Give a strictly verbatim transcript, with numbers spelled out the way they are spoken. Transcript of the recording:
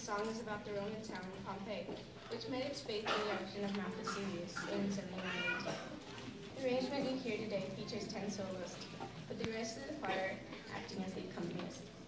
song is about the Roman town of Pompeii, which met its fate in the eruption of Mount Vesuvius in seventy-one A D. The arrangement you hear today features ten soloists, with the rest of the choir acting as the accompanist.